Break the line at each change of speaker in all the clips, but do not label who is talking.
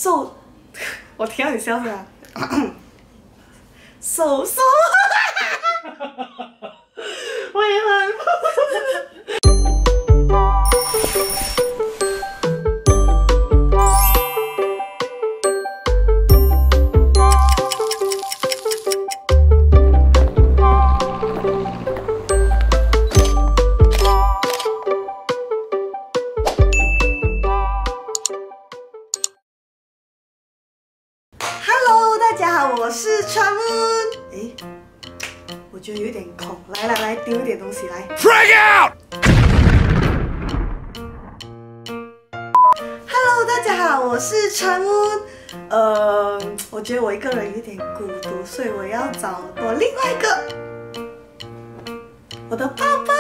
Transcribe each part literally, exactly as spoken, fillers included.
，so 我听到你笑是吧 ？so so 我也很。大家好，我是Chanwon。哎，我觉得有点空，来来来，丢一点东西来。Break out！ Hello， 大家好，我是Chanwon。呃，我觉得我一个人有点孤独，所以我要找我另外一个我的抱抱。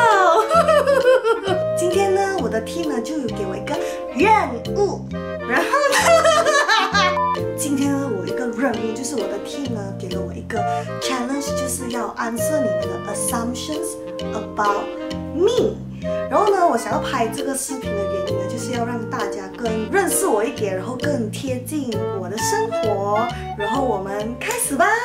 今天呢，我的 team 呢就有给我一个任务，然后呢，今天呢，我一个任务就是我的 team 呢给了我一个 challenge， 就是要 answer 你们的 assumptions about me。然后呢，我想要拍这个视频的原因呢，就是要让大家更认识我一点，然后更贴近我的生活。然后我们开始吧。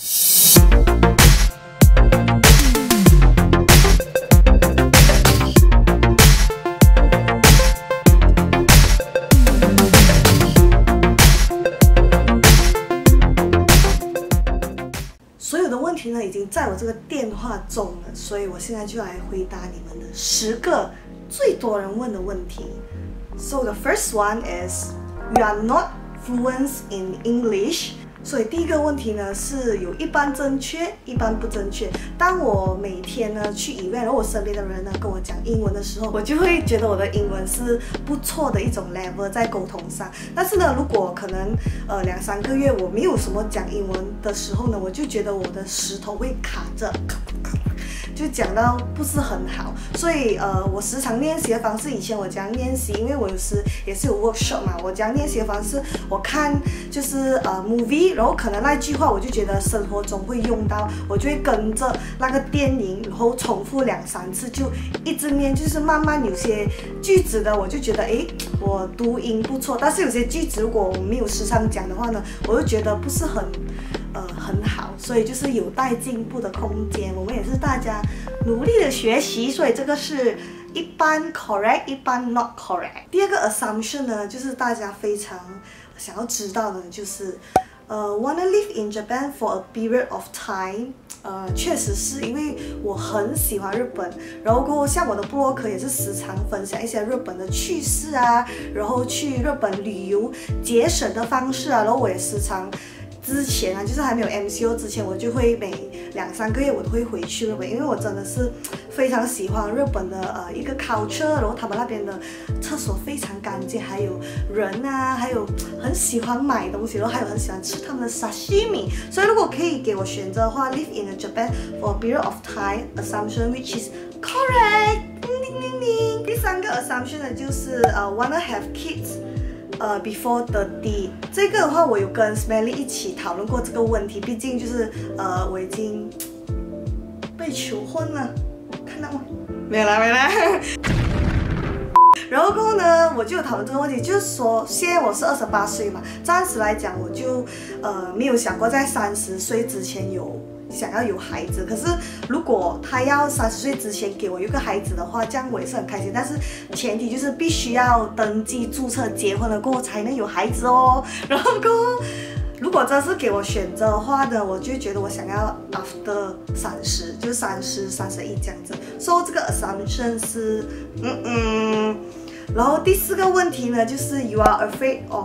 问题呢已经在我这个电话中了，所以我现在就来回答你们的十个最多人问的问题。So the first one is you are not fluent in English。所以第一个问题呢是有一半正确，一半不正确。当我每天呢去医院，然后我身边的人呢跟我讲英文的时候，我就会觉得我的英文是不错的一种 level 在沟通上。但是呢，如果可能呃两三个月我没有什么讲英文的时候呢，我就觉得我的舌头会卡着。就讲到不是很好，所以呃，我时常练习的方式，以前我讲练习，因为我有时也是有 workshop 嘛，我讲练习的方式，我看就是呃 movie， 然后可能那句话我就觉得生活中会用到，我就会跟着那个电影，然后重复两三次，就一直念，就是慢慢有些句子的，我就觉得诶，我读音不错，但是有些句子如果我没有时常讲的话呢，我就觉得不是很。呃，很好，所以就是有待进步的空间。我们也是大家努力的学习，所以这个是一般 correct， 一般 not correct。第二个 assumption 呢，就是大家非常想要知道的，就是呃 wanna live in Japan for a period of time。呃，确实是因为我很喜欢日本，然后过后像我的部落客也是时常分享一些日本的趣事啊，然后去日本旅游节省的方式啊，然后我也时常。之前啊，就是还没有 M C O 之前，我就会每两三个月我都会回去日本，因为我真的是非常喜欢日本的呃一个 culture， 然后他们那边的厕所非常干净，还有人啊，还有很喜欢买东西，然后还有很喜欢吃他们的 sashimi。所以如果可以给我选择的话 ，live in Japan for a period of time assumption which is correct。叮叮叮叮。第三个 assumption 呢，就是呃 wanna have kids。呃 ，before thirty 这个的话，我有跟 Smelly 一起讨论过这个问题。毕竟就是呃，我已经被求婚了，看到吗？没有啦，没啦。然后过后呢，我就有讨论这个问题，就是说现在我是二十八岁嘛，暂时来讲，我就呃没有想过在三十岁之前有。想要有孩子，可是如果他要三十岁之前给我一个孩子的话，这样我也是很开心。但是前提就是必须要登记注册结婚了过后才能有孩子哦。然后过后，如果真是给我选择的话呢，我就觉得我想要 after 三十，就三十、三十一这样子。所以这个 assumption 是嗯嗯。然后第四个问题呢，就是 you are afraid of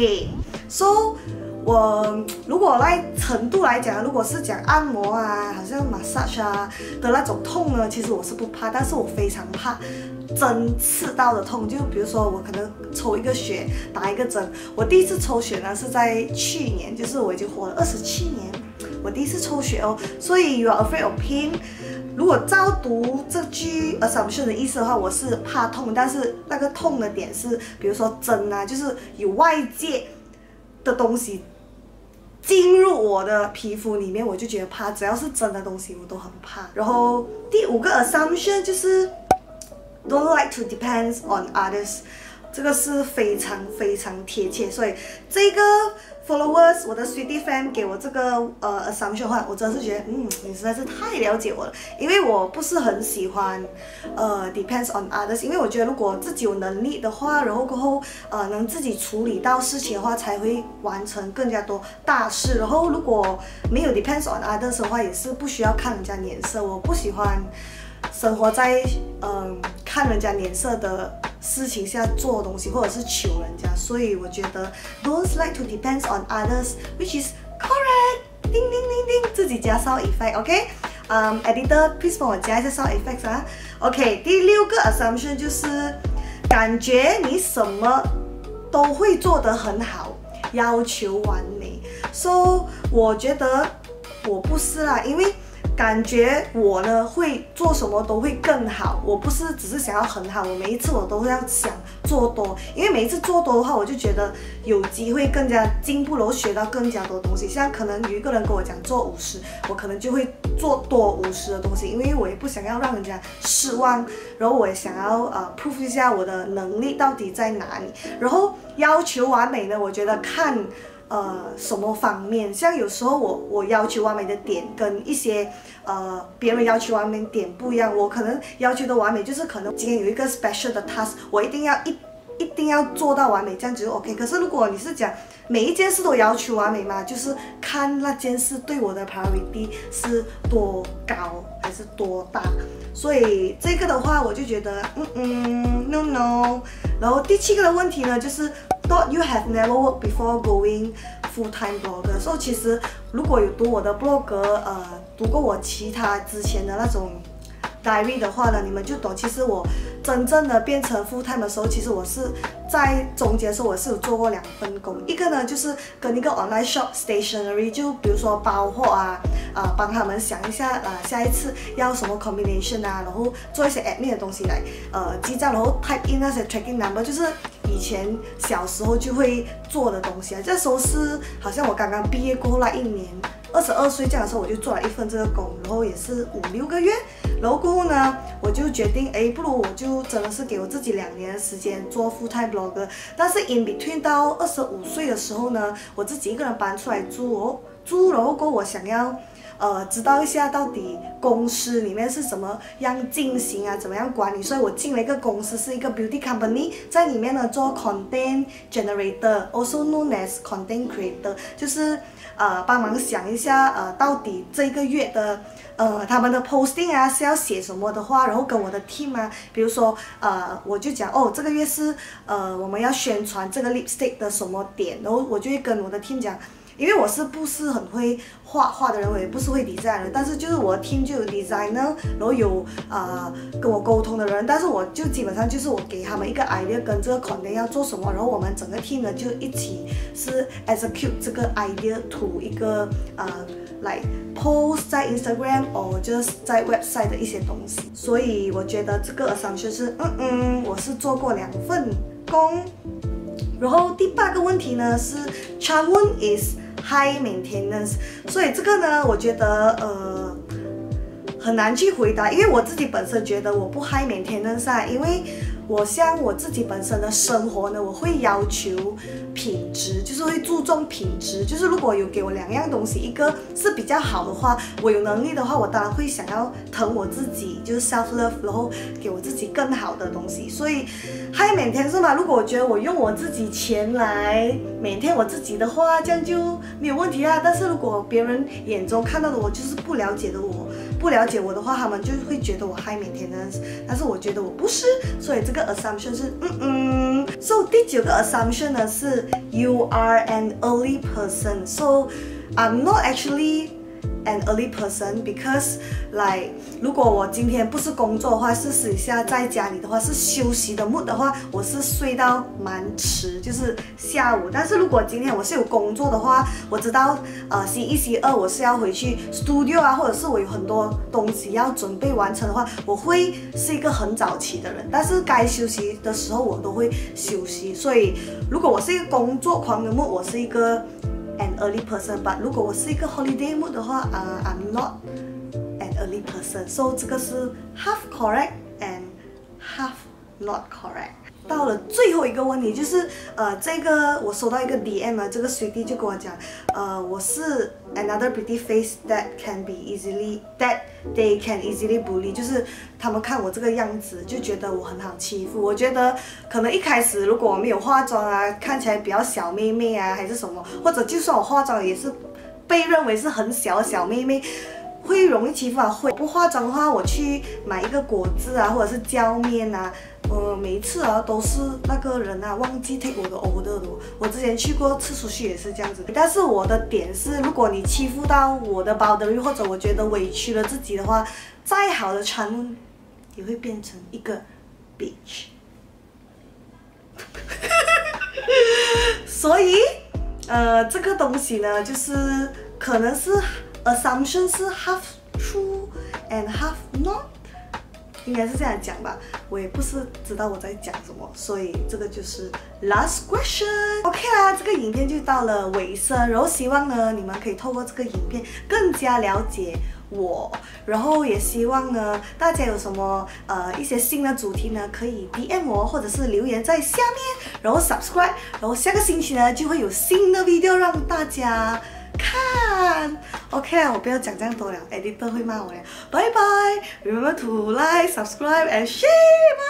pain。So我如果来程度来讲，如果是讲按摩啊，好像 massage 啊的那种痛呢，其实我是不怕，但是我非常怕针刺到的痛。就比如说我可能抽一个血，打一个针。我第一次抽血呢是在去年，就是我已经活了二十七年，我第一次抽血哦。所以 you are afraid of pain。如果照读这句 assumption 的意思的话，我是怕痛，但是那个痛的点是，比如说针啊，就是有外界的东西进入我的皮肤里面，我就觉得怕。只要是真的东西，我都很怕。然后第五个 assumption 就是 don't like to depend on others。 这个是非常非常贴切，所以这个 followers 我的 sweetie fan 给我这个呃 assumption 的话，我真的是觉得，嗯，你实在是太了解我了，因为我不是很喜欢呃 depends on others， 因为我觉得如果自己有能力的话，然后过后呃能自己处理到事情的话，才会完成更加多大事。然后如果没有 depends on others 的话，也是不需要看人家脸色，我不喜欢生活在嗯、呃、看人家脸色的事情下做东西，或者是求人家，所以我觉得 don't like to depends on others, which is correct。叮叮叮叮，自己加 sound effect，OK？ 嗯、um, ，editor please 帮我加一下 sound effects 啊。OK， 第六个 assumption 就是感觉你什么都会做得很好，要求完美。So 我觉得我不是啦，因为感觉我呢会做什么都会更好，我不是只是想要很好，我每一次我都会要想做多，因为每一次做多的话，我就觉得有机会更加进步，然后学到更加多东西。像可能有一个人跟我讲做五十，我可能就会做多五十的东西，因为我也不想要让人家失望，然后我也想要呃 prove 一下我的能力到底在哪里。然后要求完美呢，我觉得看呃，什么方面？像有时候我我要求完美的点跟一些呃别人要求完美点不一样，我可能要求的完美就是可能今天有一个 special 的 task， 我一定要一一定要做到完美，这样子就 OK。可是如果你是讲每一件事都要求完美嘛，就是看那件事对我的 priority 是多高还是多大。所以这个的话，我就觉得嗯嗯 no no。然后第七个的问题呢，就是 thought you have never worked before going full-time blogger。所以其实如果有读我的 blog， 呃，读过我其他之前的那种 diary 的话呢，你们就懂。其实我真正的变成 full-time 的时候，其实我是在中间的时候，我是有做过两份工。一个呢就是跟一个 online shop stationery， 就比如说包货啊，呃，帮他们想一下，呃，下一次要什么 combination 啊，然后做一些 admin 的东西来，呃，记账，然后 type in 那些 tracking number， 就是以前小时候就会做的东西啊。这时候是好像我刚刚毕业过后那一年，二十二岁这样的时候，我就做了一份这个工，然后也是五六个月。然后过后呢，我就决定，哎，不如我就真的是给我自己两年的时间做 full-time blogger。但是 in between 到二十五岁的时候呢，我自己一个人搬出来住哦，住，然后过后我想要，呃，知道一下到底公司里面是怎么样进行啊，怎么样管理，所以我进了一个公司，是一个 beauty company， 在里面呢做 content generator，also known as content creator， 就是呃帮忙想一下，呃，到底这个月的。呃，他们的 posting 啊是要写什么的话，然后跟我的 team 啊，比如说，呃，我就讲哦，这个月是呃我们要宣传这个 lipstick 的什么点，然后我就会跟我的 team 讲，因为我是不是很会画画的人，我也不是会 design 的人，但是就是我的 team 就有 designer， 然后有呃跟我沟通的人，但是我就基本上就是我给他们一个 idea 跟这个 content 要做什么，然后我们整个 team 呢就一起是 execute 这个 idea to 一个呃。来 post 在 Instagram 或就是在 website 的一些东西，所以我觉得这个 assumption 是，嗯嗯，我是做过两份工。然后第八个问题呢是 Chanwon is high maintenance， 所以这个呢，我觉得呃很难去回答，因为我自己本身觉得我不 high maintenance 啊，因为我像我自己本身的生活呢，我会要求品质，就是会注重品质。就是如果有给我两样东西，一个是比较好的话，我有能力的话，我当然会想要疼我自己，就是 self love， 然后给我自己更好的东西。所以 high maintenance 嘛，如果我觉得我用我自己钱来 maintain 我自己的话，这样就没有问题啊。但是如果别人眼中看到的我就是不了解的我，不了解我的话，他们就会觉得我 high maintenance， 但是我觉得我不是，所以这个 assumption 是嗯嗯。So 第九个 assumption 呢是 you are an early person. So I'm not actually an early person because like 如果我今天不是工作的话，是私底下在家里的话，是休息的 mood 的话，我是睡到蛮迟，就是下午。但是如果今天我是有工作的话，我知道呃星期一、星期二我是要回去 studio 啊，或者是我有很多东西要准备完成的话，我会是一个很早起的人。但是该休息的时候我都会休息。所以如果我是一个工作狂的 mood， 我是一个 an early person。But 如果我是一个 holiday mood 的话，呃 I'm not an early person. So 这个是 half correct and half not correct. 到了最后一个问题，就是呃，这个我收到一个 D M 啊，这个随弟就跟我讲，呃，我是 another pretty face that can be easily that they can easily bully， 就是他们看我这个样子就觉得我很好欺负。我觉得可能一开始如果我没有化妆啊，看起来比较小妹妹啊，还是什么，或者就算我化妆也是被认为是很小的小妹妹。 会容易欺负啊，会不化妆的话，我去买一个果汁啊，或者是浇面啊，呃，每一次啊都是那个人啊忘记 take 我的 order 的。我之前去过吃出去也是这样子，但是我的点是，如果你欺负到我的 boundary， 或者我觉得委屈了自己的话，再好的Chanwon也会变成一个 bitch。所以，呃，这个东西呢，就是可能是。 Assumption 是 half true and half not， 应该是这样讲吧。我也不是知道我在讲什么，所以这个就是 last question。OK 啦，这个影片就到了尾声，然后希望呢你们可以透过这个影片更加了解我，然后也希望呢大家有什么呃一些新的主题呢，可以 D M 我或者是留言在下面，然后 subscribe， 然后下个星期呢就会有新的 video 让大家。 看 ，OK 啦，我不要讲这样多了 ，editor 会骂我了。拜拜 ，remember to like, subscribe and share。